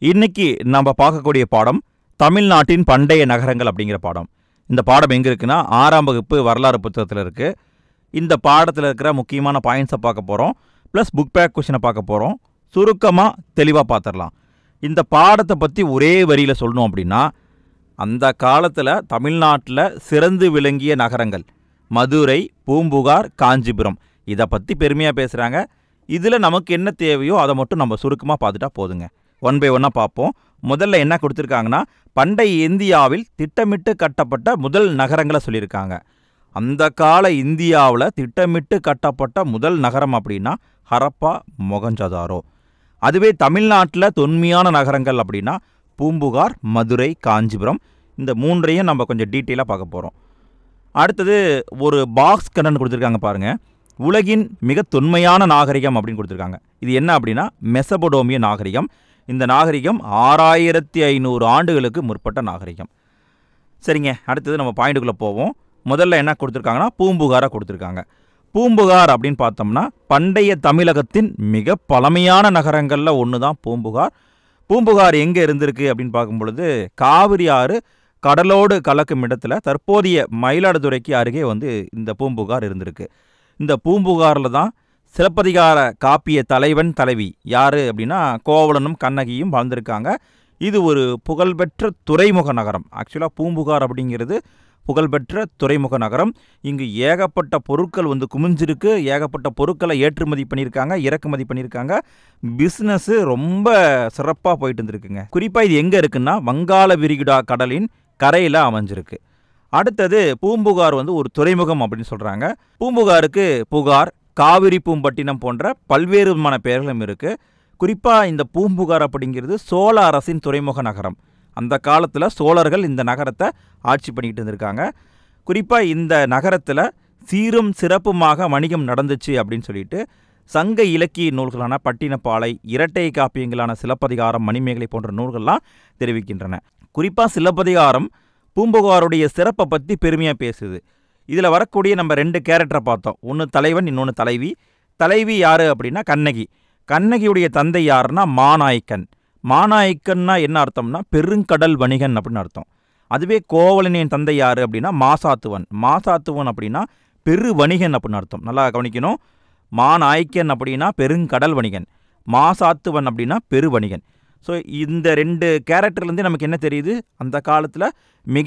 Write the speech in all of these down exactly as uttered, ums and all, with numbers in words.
இன்னைக்கு நம்ம பார்க்கக்கூடிய பாடம் தமிழ்நாட்டின் பண்டைய நகரங்கள் அப்படிங்கிற பாடம். இந்த பாடம் எங்கே இருக்குன்னா ஆறாம் வகுப்பு வரலாறு புத்தகத்தில் இருக்குது. இந்த பாடத்தில் இருக்கிற முக்கியமான பாயிண்ட்ஸை பார்க்க போகிறோம். ப்ளஸ் புக் பேக் கொஷினை பார்க்க போகிறோம். சுருக்கமாக தெளிவாக பார்த்துடலாம். இந்த பாடத்தை பற்றி ஒரே வரியில் சொல்லணும் அப்படின்னா, அந்த காலத்தில் தமிழ்நாட்டில் சிறந்து விளங்கிய நகரங்கள் மதுரை, பூம்புகார், காஞ்சிபுரம், இதை பற்றி பெருமையாக பேசுகிறாங்க. இதில் நமக்கு என்ன தேவையோ அதை மட்டும் நம்ம சுருக்கமாக பார்த்துட்டா போதுங்க. ஒன் பை ஒன்னாக பார்ப்போம். முதல்ல என்ன கொடுத்துருக்காங்கன்னா, பண்டைய இந்தியாவில் திட்டமிட்டு கட்டப்பட்ட முதல் நகரங்களை சொல்லியிருக்காங்க. அந்த கால இந்தியாவில் திட்டமிட்டு கட்டப்பட்ட முதல் நகரம் அப்படின்னா ஹரப்பா, மொகஞ்சதாரோ. அதுவே தமிழ்நாட்டில் தொன்மையான நகரங்கள் அப்படின்னா பூம்புகார், மதுரை, காஞ்சிபுரம். இந்த மூன்றையும் நம்ம கொஞ்சம் டீட்டெயிலாக பார்க்க போகிறோம். அடுத்தது ஒரு பாக்ஸ் கண்ணன் கொடுத்துருக்காங்க பாருங்கள். உலகின் மிக தொன்மையான நாகரிகம் அப்படின்னு கொடுத்துருக்காங்க. இது என்ன அப்படின்னா மெசபடோமிய நாகரிகம். இந்த நாகரிகம் ஆறாயிரத்தி ஐநூறு ஆண்டுகளுக்கு முற்பட்ட நாகரிகம். சரிங்க, அடுத்தது நம்ம பாயிண்ட்டுக்குள்ளே போவோம். முதல்ல என்ன கொடுத்துருக்காங்கன்னா பூம்புகாரை கொடுத்துருக்காங்க. பூம்புகார் அப்படின்னு பார்த்தோம்னா பண்டைய தமிழகத்தின் மிக பழமையான நகரங்களில் ஒன்று தான் பூம்புகார். பூம்புகார் எங்கே இருந்திருக்கு அப்படின்னு பார்க்கும் பொழுது காவிரி ஆறு கடலோடு கலக்கும் இடத்துல தற்போதைய மயிலாடுதுறைக்கு அருகே வந்து இந்த பூம்புகார் இருந்திருக்கு. இந்த பூம்புகாரில் தான் சிலப்பதிகார காப்பிய தலைவன் தலைவி யார் அப்படின்னா கோவலனும் கண்ணகியும் வாழ்ந்திருக்காங்க. இது ஒரு புகழ்பெற்ற துறைமுக நகரம். ஆக்சுவலாக பூம்புகார் அப்படிங்கிறது புகழ்பெற்ற துறைமுக நகரம். இங்கு ஏகப்பட்ட பொருட்கள் வந்து குமிஞ்சிருக்கு. ஏகப்பட்ட பொருட்களை ஏற்றுமதி பண்ணியிருக்காங்க, இறக்குமதி பண்ணியிருக்காங்க. பிஸ்னஸ்ஸு ரொம்ப சிறப்பாக போயிட்டு இருந்திருக்குங்க. குறிப்பாக இது எங்கே இருக்குன்னா வங்காள விரிகுடா கடலின் கரையில் அமைஞ்சிருக்கு. அடுத்தது பூம்புகார் வந்து ஒரு துறைமுகம் அப்படின்னு சொல்கிறாங்க. பூம்புகாருக்கு புகார், காவிரி பூம்பட்டினம் போன்ற பல்வேறு விதமான பெயர்களும் இருக்குது. குறிப்பாக இந்த பூம்புகார் அப்படிங்கிறது சோழ அரசின் துறைமுக நகரம். அந்த காலத்தில் சோழர்கள் இந்த நகரத்தை ஆட்சி பண்ணிக்கிட்டு இருந்திருக்காங்க. குறிப்பாக இந்த நகரத்தில் சீரும் சிறப்புமாக வணிகம் நடந்துச்சு அப்படின்னு சொல்லிட்டு சங்க இலக்கிய நூல்களான பட்டினப்பாலை, இரட்டை காப்பியங்களான சிலப்பதிகாரம், மணிமேகலை போன்ற நூல்கள்லாம் தெரிவிக்கின்றன. குறிப்பாக சிலப்பதிகாரம் பூம்புகாருடைய சிறப்பை பற்றி பெருமையாக பேசுது. இதில் வரக்கூடிய நம்ம ரெண்டு கேரக்டரை பார்த்தோம். ஒன்று தலைவன், இன்னொன்று தலைவி. தலைவி யார் அப்படின்னா கண்ணகி. கண்ணகியுடைய தந்தை யாருன்னா மாநாய்க்கன். மாநாய்க்கன்னா என்ன அர்த்தம்னா பெருங்கடல் வணிகன் அப்படின்னு அர்த்தம். அதுவே கோவலனின் தந்தை யார் அப்படின்னா மாசாத்துவன். மாசாத்துவன் அப்படின்னா பெரு வணிகன் அப்படின்னு அர்த்தம். நல்லா கவனிக்கணும். மாநாய்க்கன் அப்படின்னா பெருங்கடல் வணிகன், மாசாத்துவன் அப்படின்னா பெரு வணிகன். ஸோ இந்த ரெண்டு கேரக்டர்லேருந்து நமக்கு என்ன தெரியுது, அந்த காலத்தில் மிக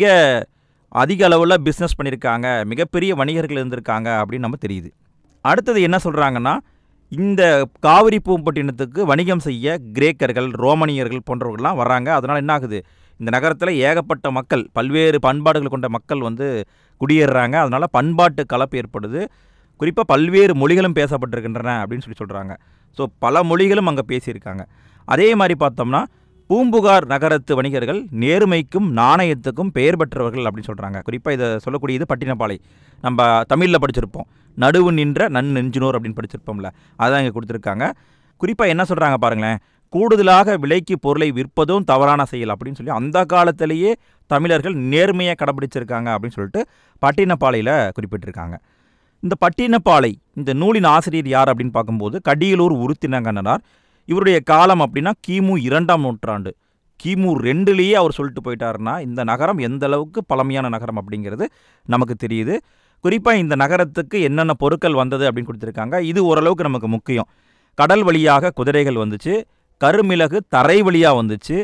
அதிக அளவில் பிஸ்னஸ் பண்ணியிருக்காங்க, மிகப்பெரிய வணிகர்கள் இருந்திருக்காங்க அப்படின்னு நம்ம தெரியுது. அடுத்தது என்ன சொல்கிறாங்கன்னா, இந்த காவிரி பூம்பட்டினத்துக்கு வணிகம் செய்ய கிரேக்கர்கள், ரோமனியர்கள் போன்றவர்கள்லாம் வர்றாங்க. அதனால் என்ன ஆகுது, இந்த நகரத்தில் ஏகப்பட்ட மக்கள், பல்வேறு பண்பாடுகள் கொண்ட மக்கள் வந்து குடியேறுறாங்க. அதனால் பண்பாட்டு கலப்பு ஏற்படுது. குறிப்பாக பல்வேறு மொழிகளும் பேசப்பட்டிருக்கின்றன அப்படின்னு சொல்லி சொல்கிறாங்க. ஸோ பல மொழிகளும் அங்கே பேசியிருக்காங்க. அதே மாதிரி பார்த்தோம்னா பூம்புகார் நகரத்து வணிகர்கள் நேர்மைக்கும் நாணயத்துக்கும் பெயர் பெற்றவர்கள் அப்படின்னு சொல்கிறாங்க. குறிப்பாக இதை சொல்லக்கூடியது பட்டினப்பாலை. நம்ம தமிழில் படிச்சிருப்போம், நடுவு நின்ற நன் நெஞ்சினோர் அப்படின்னு படிச்சிருப்போம்ல, அதான் இங்கே கொடுத்துருக்காங்க. குறிப்பாக என்ன சொல்கிறாங்க பாருங்களேன், கூடுதலாக விலைக்கு பொருளை விற்பதும் தவறான செயல் அப்படின்னு சொல்லி அந்த காலத்திலேயே தமிழர்கள் நேர்மையாக கடைபிடிச்சிருக்காங்க அப்படின்னு சொல்லிட்டு பட்டினப்பாலையில் குறிப்பிட்டிருக்காங்க. இந்த பட்டினப்பாலை இந்த நூலின் ஆசிரியர் யார் அப்படின்னு பார்க்கும்போது கடியலூர் உருத்தினங்கண்ணனார். இவருடைய காலம் அப்படின்னா கிமு இரண்டாம் நூற்றாண்டு. கிமு ரெண்டுலேயே அவர் சொல்லிட்டு போயிட்டாருன்னா இந்த நகரம் எந்த அளவுக்கு பழமையான நகரம் அப்படிங்கிறது நமக்கு தெரியுது. குறிப்பாக இந்த நகரத்துக்கு என்னென்ன பொருட்கள் வந்தது அப்படின்னு கொடுத்துருக்காங்க. இது ஓரளவுக்கு நமக்கு முக்கியம். கடல் வழியாக குதிரைகள் வந்துச்சு, கருமிளகு தரை வழியாக வந்துச்சு,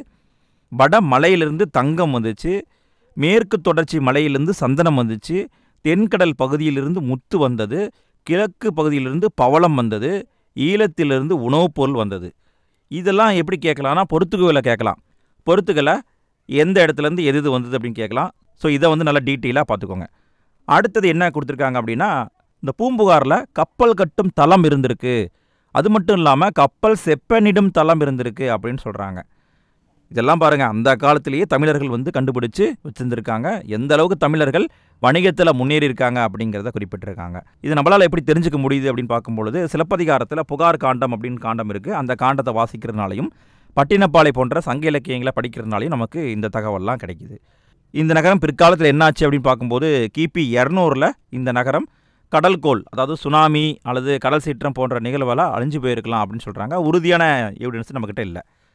வட மலையிலிருந்து தங்கம் வந்துச்சு, மேற்கு தொடர்ச்சி மலையிலிருந்து சந்தனம் வந்துச்சு, தென்கடல் பகுதியிலிருந்து முத்து வந்தது, கிழக்கு பகுதியிலிருந்து பவளம் வந்தது, ஈழத்திலிருந்து உணவுப் பொருள் வந்தது. இதெல்லாம் எப்படி கேட்கலாம்னா பொறுத்துக்கலை கேட்கலாம். பொறுத்துக்கலை எந்த இடத்துலேருந்து எது இது வந்தது அப்படின்னு கேட்கலாம். ஸோ இதை வந்து நல்லா டீட்டெயிலாக பார்த்துக்கோங்க. அடுத்தது என்ன கொடுத்துருக்காங்க அப்படின்னா, இந்த பூம்புகாரில் கப்பல் கட்டும் தளம் இருந்திருக்கு. அது மட்டும் இல்லாமல் கப்பல் செப்பனிடும் தளம் இருந்திருக்கு அப்படின்னு சொல்கிறாங்க. இதெல்லாம் பாருங்கள், அந்த காலத்திலேயே தமிழர்கள் வந்து கண்டுபிடிச்சு வச்சுருந்துருக்காங்க. எந்த அளவுக்கு தமிழர்கள் வணிகத்தில் முன்னேறி இருக்காங்க அப்படிங்கிறத குறிப்பிட்டிருக்காங்க. இது நம்மளால் எப்படி தெரிஞ்சுக்க முடியுது அப்படின்னு பார்க்கும்பொழுது சிலப்பதிகாரத்தில் புகார் காண்டம் அப்படின்னு காண்டம் இருக்குது. அந்த காண்டத்தை வாசிக்கிறதுனாலையும் பட்டினப்பாலை போன்ற சங்க இலக்கியங்களை படிக்கிறதுனாலையும் நமக்கு இந்த தகவல்லாம் கிடைக்கிது. இந்த நகரம் பிற்காலத்தில் என்னாச்சு அப்படின்னு பார்க்கும்போது கிபி இரநூறில் இந்த நகரம் கடல்கோள், அதாவது சுனாமி அல்லது கடல் சீற்றம் போன்ற நிகழ்வெல்லாம் அழிஞ்சு போயிருக்கலாம் அப்படின்னு சொல்கிறாங்க. உறுதியான எவிடன்ஸ் நம்மக்கிட்ட இல்லை.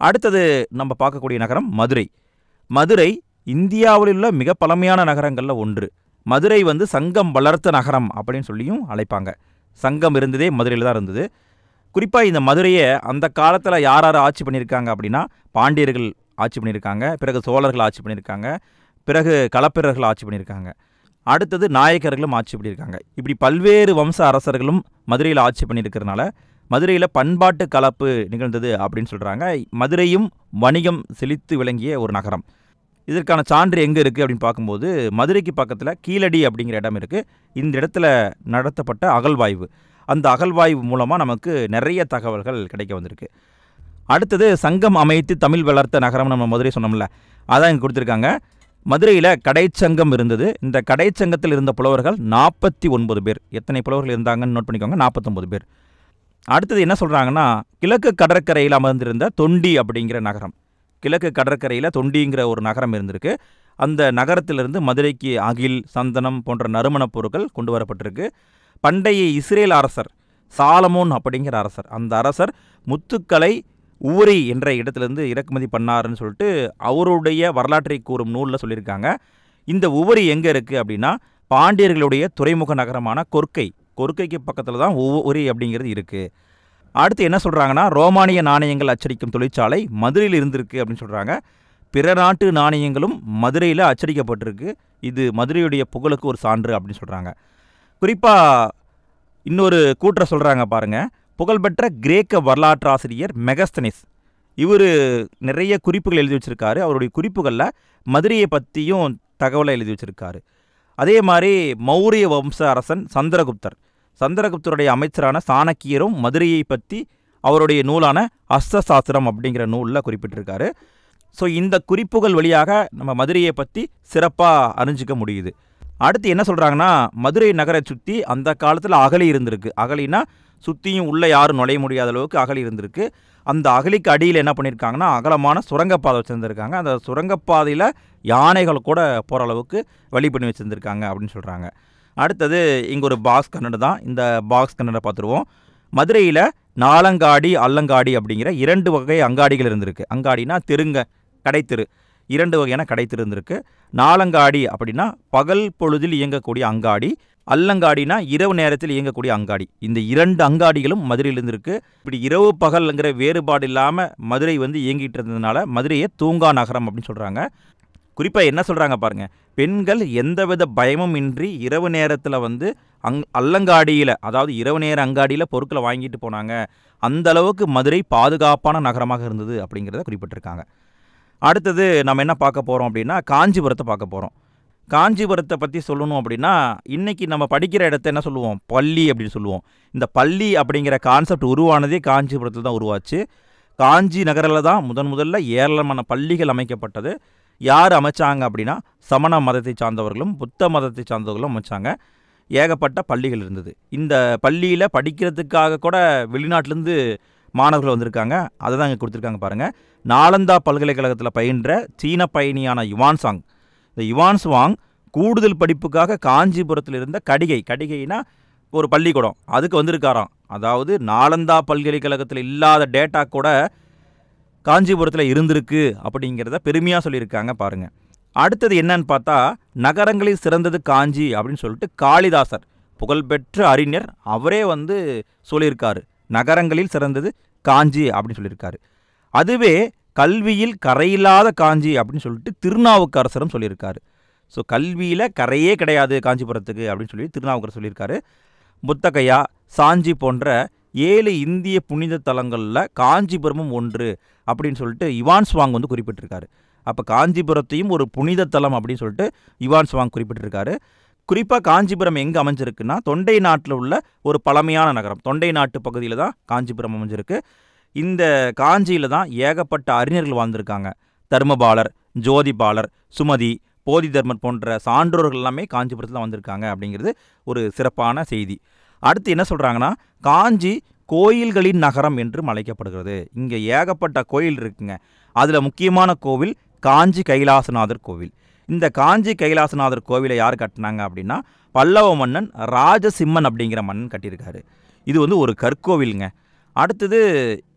அடுத்தது நம்ம பார்க்கக்கூடிய நகரம் மதுரை. மதுரை இந்தியாவில் உள்ள மிக பழமையான நகரங்களில் ஒன்று. மதுரை வந்து சங்கம் வளர்த்த நகரம் அப்படின்னு சொல்லியும் அழைப்பாங்க. சங்கம் இருந்ததே மதுரையில் தான் இருந்தது. குறிப்பாக இந்த மதுரையை அந்த காலத்தில் யார் யார் ஆட்சி பண்ணியிருக்காங்க அப்படின்னா, பாண்டியர்கள் ஆட்சி பண்ணியிருக்காங்க, பிறகு சோழர்கள் ஆட்சி பண்ணியிருக்காங்க, பிறகு களப்பிரர்கள் ஆட்சி பண்ணியிருக்காங்க, அடுத்தது நாயக்கர்களும் ஆட்சி பண்ணியிருக்காங்க. இப்படி பல்வேறு வம்ச அரசர்களும் மதுரையில் ஆட்சி பண்ணியிருக்கிறதுனால மதுரையில் பண்பாட்டு கலப்பு நிகழ்ந்தது அப்படின்னு சொல்கிறாங்க. மதுரையும் வணிகம் செழித்து விளங்கிய ஒரு நகரம். இதற்கான சான்று எங்கே இருக்குது அப்படின்னு பார்க்கும்போது, மதுரைக்கு பக்கத்தில் கீழடி அப்படிங்கிற இடம் இருக்குது. இந்த இடத்துல நடத்தப்பட்ட அகழ்வாய்வு, அந்த அகழ்வாய்வு மூலமாக நமக்கு நிறைய தகவல்கள் கிடைக்க வந்திருக்கு. அடுத்தது சங்கம் அமைத்து தமிழ் வளர்த்த நகரம் நம்ம மதுரை சொன்னோம்ல, அதான் இங்கே கொடுத்துருக்காங்க. மதுரையில் கடைச்சங்கம் இருந்தது. இந்த கடைச்சங்கத்தில் இருந்த புலவர்கள் நாற்பத்தி ஒன்பது பேர். எத்தனை புலவர்கள் இருந்தாங்கன்னு நோட் பண்ணிக்கோங்க, நாற்பத்தொம்பது பேர். அடுத்தது என்ன சொல்கிறாங்கன்னா, கிழக்கு கடற்கரையில் அமர்ந்திருந்த தொண்டி அப்படிங்கிற நகரம். கிழக்கு கடற்கரையில் தொண்டிங்கிற ஒரு நகரம் இருந்திருக்கு. அந்த நகரத்திலிருந்து மதுரைக்கு அகில், சந்தனம் போன்ற நறுமணப் பொருட்கள் கொண்டு வரப்பட்டிருக்கு. பண்டைய இஸ்ரேல் அரசர் சாலமோன் அப்படிங்கிற அரசர், அந்த அரசர் முத்துக்களை ஊரி என்ற இடத்துலேருந்து இறக்குமதி பண்ணாருன்னு சொல்லிட்டு அவருடைய வரலாற்றை கூறும் நூலில் சொல்லியிருக்காங்க. இந்த உவரி எங்கே இருக்குது அப்படின்னா, பாண்டியர்களுடைய துறைமுக நகரமான கொர்க்கை, கொர்க்கைக்கு பக்கத்தில் தான் உவரி அப்படிங்கிறது இருக்குது. அடுத்து என்ன சொல்கிறாங்கன்னா, ரோமானிய நாணயங்கள் அச்சடிக்கும் தொழிற்சாலை மதுரையில் இருந்திருக்கு அப்படின்னு சொல்கிறாங்க. பிற நாட்டு நாணயங்களும் மதுரையில் அச்சடிக்கப்பட்டிருக்கு. இது மதுரையுடைய புகழுக்கு ஒரு சான்று அப்படின்னு சொல்கிறாங்க. குறிப்பாக இன்னொரு கூற்றை சொல்கிறாங்க பாருங்கள். புகழ்பெற்ற கிரேக்க வரலாற்றாசிரியர் மெகஸ்தனிஸ், இவர் நிறைய குறிப்புகள் எழுதி வச்சுருக்காரு. அவருடைய குறிப்புகளில் மதுரையை பற்றியும் தகவலை எழுதி வச்சுருக்காரு. அதே மாதிரி மௌரிய வம்ச அரசன் சந்திரகுப்தர், சந்திரகுப்தருடைய அமைச்சரான சாணக்கியரும் மதுரையை பற்றி அவருடைய நூலான அஸ்தசாஸ்திரம் அப்படிங்கிற நூலில் குறிப்பிட்டிருக்காரு. ஸோ இந்த குறிப்புகள் வழியாக நம்ம மதுரையை பற்றி சிறப்பாக அறிஞ்சிக்க முடியுது. அடுத்து என்ன சொல்கிறாங்கன்னா, மதுரை நகரை சுற்றி அந்த காலத்தில் அகழி இருந்திருக்கு. அகழினா சுற்றியும் உள்ளே யாரும் நுழைய முடியாத அளவுக்கு அகழி இருந்திருக்கு. அந்த அகழிக்கு அடியில் என்ன பண்ணியிருக்காங்கன்னா, அகலமான சுரங்கப்பாதை வச்சுருந்துருக்காங்க. அந்த சுரங்கப்பாதையில் யானைகள் கூட போகிற அளவுக்கு வழி பண்ணி வச்சுருந்துருக்காங்க அப்படின்னு சொல்கிறாங்க. அடுத்தது இங்கே ஒரு பாக்ஸ் கன்னடு தான். இந்த பாக்ஸ் கன்னடை பார்த்துருவோம். மதுரையில் நாலங்காடி, அல்லங்காடி அப்படிங்கிற இரண்டு வகை அங்காடிகள் இருந்திருக்கு. அங்காடினா தெருங்க, கடைத்தெரு, இரண்டு வகையான கடைத்தெரு இருந்திருக்கு. நாலங்காடி அப்படின்னா பகல் பொழுதில் இயங்கக்கூடிய அங்காடி, அல்லங்காடினா இரவு நேரத்தில் இயங்கக்கூடிய அங்காடி. இந்த இரண்டு அங்காடிகளும் மதுரையில் இருந்திருக்கு. இப்படி இரவு பகல்ங்கிற வேறுபாடு இல்லாமல் மதுரை வந்து இயங்கிட்டு இருந்ததுனால மதுரையை தூங்கா நகரம் அப்படின்னு சொல்கிறாங்க. குறிப்பாக என்ன சொல்கிறாங்க பாருங்கள், பெண்கள் எந்தவித பயமும் இன்றி இரவு நேரத்தில் வந்து அங் அல்லங்காடியில், அதாவது இரவு நேர அங்காடியில் பொருட்களை வாங்கிட்டு போனாங்க. அந்த அளவுக்கு மதுரை பாதுகாப்பான நகரமாக இருந்தது அப்படிங்கிறத குறிப்பிட்டிருக்காங்க. அடுத்தது நம்ம என்ன பார்க்க போகிறோம் அப்படின்னா, காஞ்சிபுரத்தை பார்க்க போகிறோம். காஞ்சிபுரத்தை பற்றி சொல்லணும் அப்படின்னா, இன்றைக்கி நம்ம படிக்கிற இடத்த என்ன சொல்லுவோம், பள்ளி அப்படின்னு சொல்லுவோம். இந்த பள்ளி அப்படிங்கிற கான்செப்ட் உருவானதே காஞ்சிபுரத்தில் தான் உருவாச்சு. காஞ்சி நகரில் தான் முதன் முதல்ல ஏராளமான பள்ளிகள் அமைக்கப்பட்டது. யார் அமைச்சாங்க அப்படின்னா, சமண மதத்தை சார்ந்தவர்களும் புத்த மதத்தை சார்ந்தவர்களும் அமைச்சாங்க. ஏகப்பட்ட பள்ளிகள் இருந்தது. இந்த பள்ளியில் படிக்கிறதுக்காக கூட வெளிநாட்டிலேருந்து மாணவர்கள் வந்திருக்காங்க. அதை தான் இங்கே கொடுத்துருக்காங்க பாருங்கள். நாலந்தா பல்கலைக்கழகத்தில் பயின்ற சீன பயணியான யுவான்சாங், இந்த யுவான்சுவாங் கூடுதல் படிப்புக்காக காஞ்சிபுரத்தில் இருந்த கடிகை, கடிகைனா ஒரு பள்ளிக்கூடம், அதுக்கு வந்திருக்காராம். அதாவது நாலந்தா பல்கலைக்கழகத்தில் இல்லாத டேட்டா கூட காஞ்சிபுரத்தில் இருந்திருக்கு அப்படிங்கிறத பெருமையாக சொல்லியிருக்காங்க பாருங்கள். அடுத்தது என்னன்னு பார்த்தா, நகரங்களில் சிறந்தது காஞ்சி அப்படின்னு சொல்லிட்டு காளிதாசர், புகழ்பெற்ற அறிஞர், அவரே வந்து சொல்லியிருக்காரு, நகரங்களில் சிறந்தது காஞ்சி அப்படின்னு சொல்லியிருக்காரு. அதுவே கல்வியில் கரையில்லாத காஞ்சி அப்படின்னு சொல்லிட்டு திருநாவுக்கரசரும் சொல்லியிருக்காரு. ஸோ கல்வியில் கரையே கிடையாது காஞ்சிபுரத்துக்கு அப்படின்னு சொல்லி திருநாவுக்கரசர் சொல்லியிருக்காரு. புத்தகையா, சாஞ்சி போன்ற ஏழு இந்திய புனித தலங்களில் காஞ்சிபுரமும் ஒன்று அப்படின்னு சொல்லிட்டு யுவான்சுவாங் வந்து குறிப்பிட்டிருக்காரு. அப்போ காஞ்சிபுரத்தையும் ஒரு புனித தலம் அப்படின்னு சொல்லிட்டு யுவான்சுவாங் குறிப்பிட்டிருக்காரு. குறிப்பாக காஞ்சிபுரம் எங்கே அமைஞ்சிருக்குன்னா, தொண்டை நாட்டில் உள்ள ஒரு பழமையான நகரம், தொண்டை நாட்டு பகுதியில் தான் காஞ்சிபுரம் அமைஞ்சிருக்கு. இந்த காஞ்சியில் தான் ஏகப்பட்ட அறிஞர்கள் வாழ்ந்திருக்காங்க. தர்மபாலர், ஜோதிபாலர், சுமதி, போதி தர்மர் போன்ற சான்றோர்கள் எல்லாமே காஞ்சிபுரத்தில் வந்திருக்காங்க அப்படிங்கிறது ஒரு சிறப்பான செய்தி. அடுத்து என்ன சொல்கிறாங்கன்னா, காஞ்சி கோயில்களின் நகரம் என்றும் அழைக்கப்படுகிறது. இங்கே ஏகப்பட்ட கோயில் இருக்குங்க. அதில் முக்கியமான கோவில் காஞ்சி கைலாசநாதர் கோவில். இந்த காஞ்சி கைலாசநாதர் கோவிலை யார் கட்டினாங்க அப்படின்னா, பல்லவ மன்னன் ராஜசிம்மன் அப்படிங்கிற மன்னன் கட்டியிருக்காரு. இது வந்து ஒரு கற்கோவிலுங்க. அடுத்தது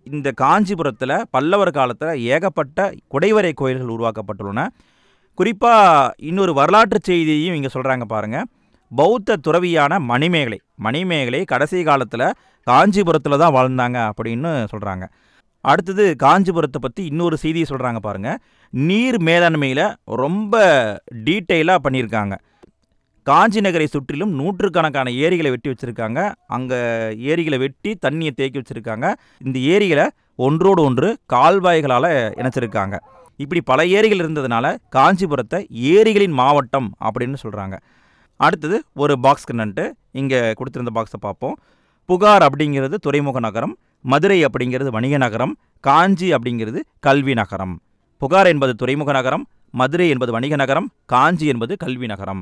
இந்த காஞ்சிபுரத்தில் பல்லவர் காலத்தில் ஏகப்பட்ட குடைவரை கோயில்கள் உருவாக்கப்பட்டுள்ளன. குறிப்பாக இன்னொரு வரலாற்று செய்தியையும் இங்கே சொல்கிறாங்க பாருங்கள். பௌத்த துறவியான மணிமேகலை மணிமேகலை கடைசி காலத்தில் காஞ்சிபுரத்தில் தான் வாழ்ந்தாங்க அப்படின்னு சொல்கிறாங்க. அடுத்தது காஞ்சிபுரத்தை பற்றி இன்னொரு செய்தியை சொல்கிறாங்க பாருங்கள். நீர் மேலாண்மையில் ரொம்ப டீட்டெயிலாக பண்ணியிருக்காங்க. காஞ்சி நகரை சுற்றிலும் நூற்றுக்கணக்கான ஏரிகளை வெட்டி வச்சுருக்காங்க. அங்கே ஏரிகளை வெட்டி தண்ணியை தேக்கி வச்சுருக்காங்க. இந்த ஏரிகளை ஒன்றோடு ஒன்று கால்வாய்களால் இணைச்சிருக்காங்க. இப்படி பல ஏரிகள் இருந்ததுனால காஞ்சிபுரத்தை ஏரிகளின் மாவட்டம் அப்படின்னு சொல்கிறாங்க. அடுத்தது ஒரு பாக்ஸ் கண்ணன்ட்டு இங்கே கொடுத்துருந்த பாக்ஸை பார்ப்போம். புகார் அப்படிங்கிறது துறைமுக நகரம், மதுரை அப்படிங்கிறது வணிக நகரம், காஞ்சி அப்படிங்கிறது கல்வி நகரம். புகார் என்பது துறைமுக நகரம், மதுரை என்பது வணிக நகரம், காஞ்சி என்பது கல்வி நகரம்.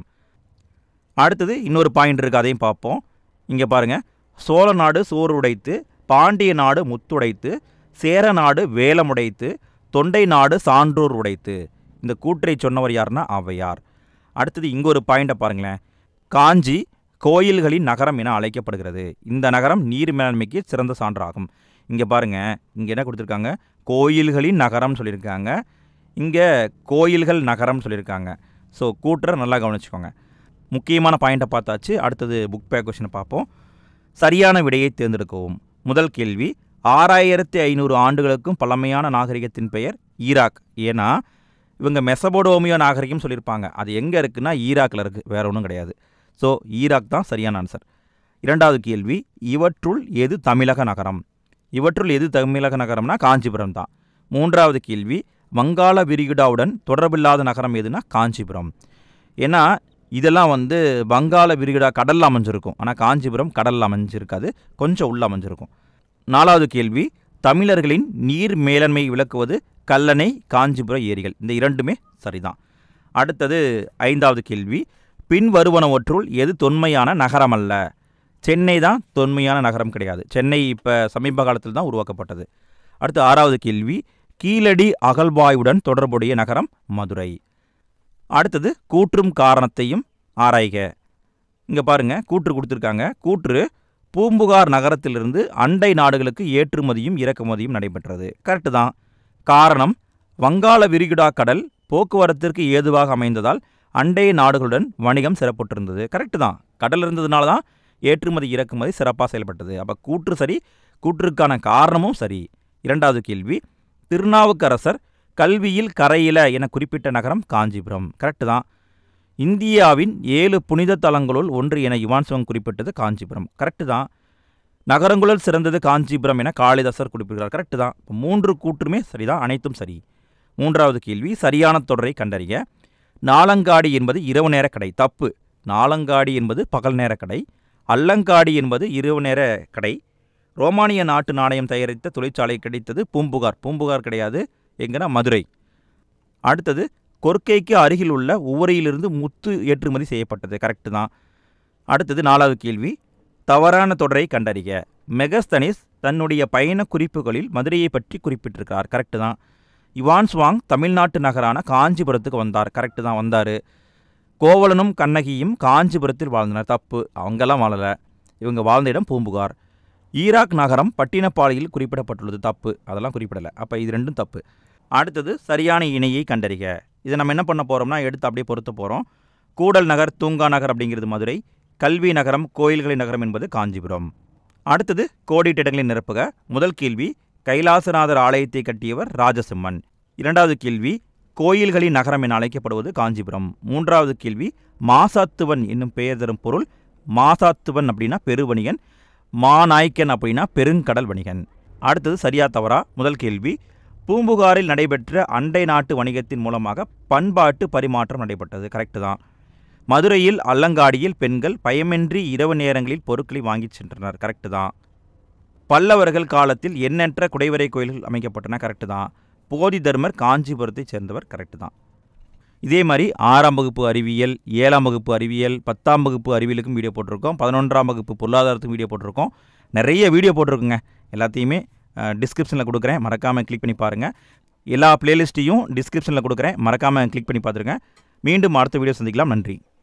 அடுத்தது இன்னொரு பாயிண்ட் இருக்குது, அதையும் பார்ப்போம். இங்கே பாருங்கள். சோழ நாடு சோறு உடைத்து, பாண்டிய நாடு முத்துடைத்து, சேர நாடு வேலமுடைத்து, தொண்டை நாடு சான்றோர் உடைத்து. இந்த கூற்றை சொன்னவர் யாருன்னா ஔவையார். அடுத்தது இங்கே ஒரு பாயிண்ட்டை பாருங்களேன். காஞ்சி கோயில்களின் நகரம் என அழைக்கப்படுகிறது. இந்த நகரம் நீர் மேலாண்மைக்கு சிறந்த சான்றாகும். இங்கே பாருங்கள், இங்கே என்ன கொடுத்துருக்காங்க, கோயில்களின் நகரம் சொல்லியிருக்காங்க, இங்கே கோயில்கள் நகரம் சொல்லியிருக்காங்க. ஸோ கூட்டுற நல்லா கவனிச்சுக்கோங்க. முக்கியமான பாயிண்ட்டை பார்த்தாச்சு. அடுத்தது புக் பேக் கொஷினை பார்ப்போம். சரியான விடையை தேர்ந்தெடுக்கவும். முதல் கேள்வி, ஆறாயிரத்தி ஐநூறு ஆண்டுகளுக்கும் பழமையான நாகரிகத்தின் பெயர் ஈராக். ஏன்னா இவங்க மெசபோடோமியோ நாகரிகம் சொல்லியிருப்பாங்க. அது எங்கே இருக்குன்னா ஈராக்கில் இருக்குது, வேறு ஒன்றும் கிடையாது. ஸோ ஈராக் தான் சரியான ஆன்சர். இரண்டாவது கேள்வி, இவற்றுள் எது தமிழக நகரம்? இவற்றுள் எது தமிழக நகரம்னா காஞ்சிபுரம் தான். மூன்றாவது கேள்வி, வங்காள விரிகுடாவுடன் தொடர்பில்லாத நகரம் எதுனா காஞ்சிபுரம். ஏன்னா இதெல்லாம் வந்து வங்காள விரிகுடா கடலில் அமைஞ்சிருக்கும், ஆனால் காஞ்சிபுரம் கடலில் அமைஞ்சிருக்காது, கொஞ்சம் உள்ள அமைஞ்சிருக்கும். நாலாவது கேள்வி, தமிழர்களின் நீர் மேலாண்மை விளக்குவது கல்லணை, காஞ்சிபுர ஏரிகள். இந்த இரண்டுமே சரிதான். அடுத்தது ஐந்தாவது கேள்வி, பின் வருவனவற்றுள் எது தொன்மையான நகரம் அல்ல? சென்னை தான் தொன்மையான நகரம் கிடையாது. சென்னை இப்போ சமீப காலத்தில் தான் உருவாக்கப்பட்டது. அடுத்து ஆறாவது கேள்வி, கீழடி அகழ்வாயுடன் தொடர்புடைய நகரம் மதுரை. அடுத்தது கூற்றும் காரணத்தையும் ஆராய்க. இங்கே பாருங்கள், கூற்று கொடுத்துருக்காங்க. கூற்று, பூம்புகார் நகரத்திலிருந்து அண்டை நாடுகளுக்கு ஏற்றுமதியும் இறக்குமதியும் நடைபெற்றது. கரெக்டு தான். காரணம், வங்காள விரிகுடா கடல் போக்குவரத்திற்கு ஏதுவாக அமைந்ததால் அண்டை நாடுகளுடன் வணிகம் சிறப்புற்றிருந்தது. கரெக்டு தான். கடல் இருந்ததுனால தான் ஏற்றுமதி இறக்குமதி சிறப்பாக செயல்பட்டது. அப்போ கூற்று சரி, கூற்றுக்கான காரணமும் சரி. இரண்டாவது கேள்வி, திருநாவுக்கரசர் கல்வியில் கரையில என குறிப்பிட்ட நகரம் காஞ்சிபுரம். கரெக்டு தான். இந்தியாவின் ஏழு புனித தலங்களுள் ஒன்று என யுவான் சுவாங் குறிப்பிட்டது காஞ்சிபுரம். கரெக்டு தான். நகரங்களுள் சிறந்தது காஞ்சிபுரம் என காளிதாசர் குறிப்பிடுகிறார். கரெக்டு தான். இப்போ மூன்று கூற்றுமே சரிதான், அனைத்தும் சரி. மூன்றாவது கேள்வி, சரியான தொடரை கண்டறிய. நாலங்காடி என்பது இரவு நேர கடை. தப்பு. நாலங்காடி என்பது பகல் நேர கடை. அல்லங்காடி என்பது இரவு நேர கடை. ரோமானிய நாட்டு நாணயம் தயாரித்த தொழிற்சாலை கிடைத்தது பூம்புகார். பூம்புகார் கிடையாது, எங்கன்னா மதுரை. அடுத்தது, கொர்க்கைக்கு அருகில் உள்ள உவரையிலிருந்து முத்து ஏற்றுமதி செய்யப்பட்டது. கரெக்டு தான். அடுத்தது நாலாவது கேள்வி, தவறான தொடரை கண்டறிக. மெகஸ்தனிஸ் தன்னுடைய பயண குறிப்புகளில் மதுரையை பற்றி குறிப்பிட்டிருக்கார். கரெக்டு தான். யுவான் சுவாங் தமிழ்நாட்டு நகரான காஞ்சிபுரத்துக்கு வந்தார். கரெக்டு தான், வந்தார். கோவலனும் கண்ணகியும் காஞ்சிபுரத்தில் வாழ்ந்தனர். தப்பு. அவங்கெல்லாம் வாழலை, இவங்க வாழ்ந்த இடம் பூம்புகார். ஈராக் நகரம் பட்டினப்பாளையில் குறிப்பிடப்பட்டுள்ளது. தப்பு. அதெல்லாம் குறிப்பிடலை. அப்போ இது ரெண்டும் தப்பு. அடுத்தது, சரியான இணையை கண்டறிக. இதை நம்ம என்ன பண்ண போகிறோம்னா எடுத்து அப்படியே பொறுத்த போகிறோம். கூடல் நகர், தூங்கா நகர் அப்படிங்கிறது மதுரை. கல்வி நகரம், கோயில்களின் நகரம் என்பது காஞ்சிபுரம். அடுத்தது, கோடிட்ட இடங்களின் நிரப்புக. முதல் கேள்வி, கைலாசநாதர் ஆலயத்தை கட்டியவர் ராஜசிம்மன். இரண்டாவது கேள்வி, கோயில்களின் நகரம் என அழைக்கப்படுவது காஞ்சிபுரம். மூன்றாவது கேள்வி, மாசாத்துவன் என்னும் பெயர் தரும் பொருள். மாசாத்துவன் அப்படின்னா பெருவணிகன், மாநாய்க்கன் அப்படின்னா பெருங்கடல் வணிகன். அடுத்தது சரியா தவறா. முதல் கேள்வி, பூம்புகாரில் நடைபெற்ற அண்டை நாட்டு வணிகத்தின் மூலமாக பண்பாட்டு பரிமாற்றம் நடைபெற்றது. கரெக்டு தான். மதுரையில் அல்லங்காடியில் பெண்கள் பயமின்றி இரவு நேரங்களில் பொருட்களை வாங்கிச் சென்றனர். கரெக்டு தான். பல்லவர்கள் காலத்தில் எண்ணற்ற குடைவரை கோயில்கள் அமைக்கப்பட்டன. கரெக்டு தான். போதி தர்மர் காஞ்சிபுரத்தைச் சேர்ந்தவர். கரெக்டு தான். இதே மாதிரி ஆறாம் வகுப்பு அறிவியல், ஏழாம் வகுப்பு அறிவியல், பத்தாம் வகுப்பு அறிவியலுக்கும் வீடியோ போட்டிருக்கோம். பதினொன்றாம் வகுப்பு பொருளாதாரத்துக்கும் வீடியோ போட்டிருக்கோம். நிறைய வீடியோ போட்டிருக்குங்க. எல்லாத்தையுமே டிஸ்கிரிப்ஷனில் கொடுக்குறேன், மறக்காமல் கிளிக் பண்ணி பாருங்கள். எல்லா பிளேலிஸ்ட்டையும் டிஸ்கிரிப்ஷனில் கொடுக்குறேன், மறக்காமல் கிளிக் பண்ணி பார்த்துருங்க. மீண்டும் அடுத்த வீடியோ சந்திக்கலாம். நன்றி.